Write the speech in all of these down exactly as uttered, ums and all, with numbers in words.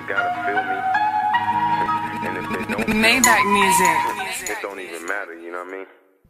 gotta feel me. And if they don't Maybach music. it don't even matter, you know what I mean?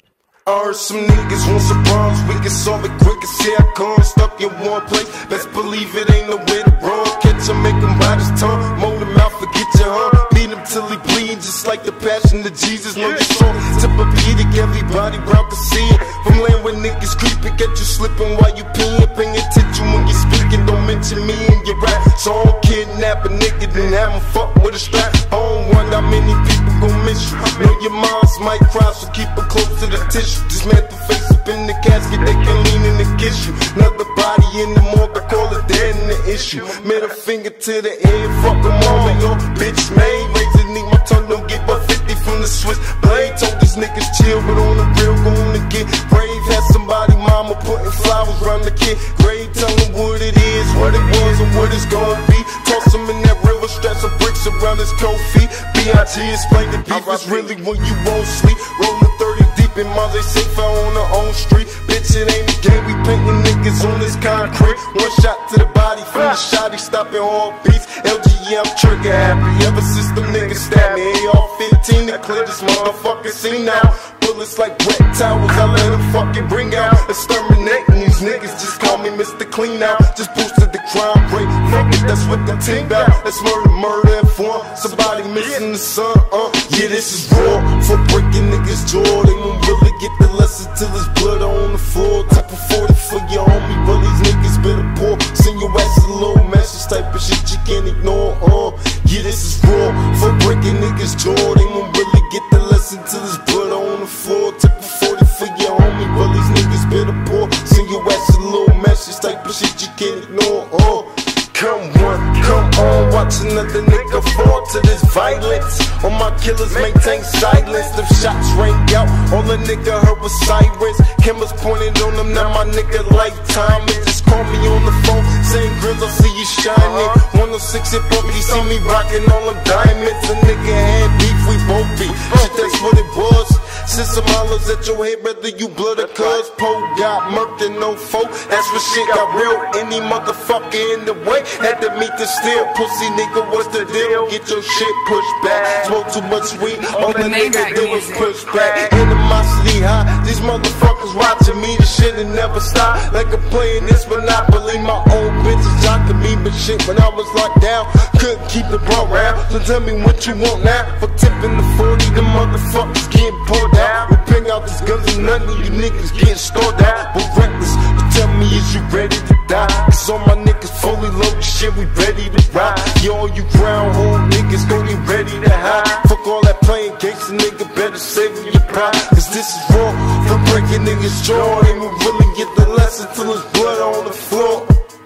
I heard some niggas want some problems, we can solve it quick as here I come. Stuck in one place, best believe it ain't nowhere to run. Catch him, make him bite his tongue, mold him out, forget your hum. Beat him till he bleed, just like the passion of Jesus. Know your song, Tempur-Pedic, everybody proud to see it. From land where niggas creeping, get you slipping while you peeing. Paying attention when you're speaking, don't mention me in your rap. So I don't kidnap a nigga, then have him fuck with a strap. I don't wonder how many people gon' miss you. Know your moms might cry, so keep her close to the tissue. Just man the face up in the casket, they can lean in and kiss you. Another body in the morgue, I call it dead in the issue. Middle finger to the air, fuck them all, and your bitch made. Razor need my tongue, don't get but fifty from the Swiss blade. Told these niggas chill, but on the real, gonna get brave. Had somebody mama putting flowers around the kid grave. Tell them what it is, what it was, and what it's gonna be. Toss him in that river, stretch some bricks around his cold feet. B I G explain the beef is really when you won't sleep. Rolling thirty deep in Monte safe out on the own street. Bitch, it ain't a game, we painting niggas on this concrete. One shot to the body from the shot, he stopping all beats. L G M trigger happy, ever since them niggas stabbed me. A R fifteen to clear this motherfucking scene now. Bullets like wet towels, I let them fucking bring out. Exterminating these niggas, just call me Mister Clean Out. Just boosted the crime rate, fuck it, that's what the team bout. Let's murder, murder and form. Somebody missing the sun, uh yeah, this is raw. For breaking niggas' jaw, they won't really get the lesson till there's blood on the floor. Type of forty for your homie, well these niggas better pour. Send your ass a little message, type of shit you can't ignore, uh yeah, this is raw. For breaking niggas' jaw, they won't really get the lesson till there's blood on the floor. Type of forty for your homie, well these niggas better pour. Send your ass a little message, type of shit you can't ignore, uh Come on, come on, watch another nigga fall to this violence. All my killers maintain silence. The shots rang out, all the nigga heard was sirens. Cameras pointed on them, now my nigga lifetime. It just call me on the phone, saying grills, I see you shining. one oh six hip hop, he see me rocking all them diamonds. A nigga had beef, we both beef. Shit, that's what it was. Send some hollers at your head, whether you blood or cuz. Poe got murked and no foe, that's when shit got real. Any motherfucker in the way had to meet the steel. Pussy nigga, what's the deal? Get your shit pushed back. Smoke too much weed, all the nigga did was push back. Animosity high, these motherfuckers watching me. The shit will never stop. Like I'm playing this Monopoly. My old bitches jocking me, but shit when I was locked down, couldn't keep the ball round. So tell me what you want now. For tipping the forty, the motherfuckers getting pulled out. We bring out these guns and none of you niggas getting stored out. But reckless, but tell me is you ready to die? Cause all my niggas fully loaded shit, we ready to ride. Yo, all you groundhog niggas go get ready to hide. Fuck all that playing games, a nigga better save your pride. Cause this is raw, for breaking niggas' jaw. They will really get the lesson till there's blood on the floor.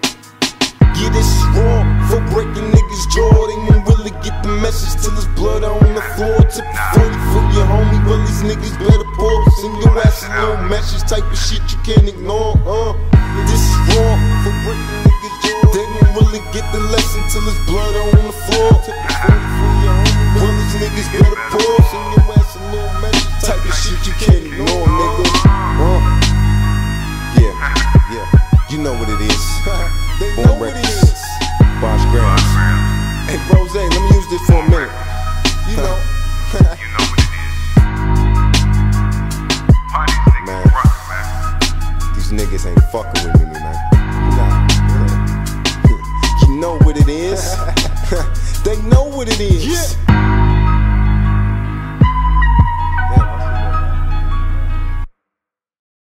Yeah, this is raw, for breaking niggas' jaw. They won't really get the message till there's blood on the floor. Tip a forty for your homie, well these niggas better pour. Send your ass a little message, type of shit you can't ignore, uh This is raw, for breaking niggas' jaw. They won't really get the lesson till there's blood on the floor. Tip a forty for your homie, well these niggas better pour. Send your ass a little message, type of shit you can't ignore, nigga, uh Yeah, yeah, you know what it is. They know what it is. BOSh Grams. Hey, Rose, let me use this for a minute. You know. You know what it is. Man, these niggas ain't fucking with me, man. Nah, man. You know what it is. They know what it is. Yeah.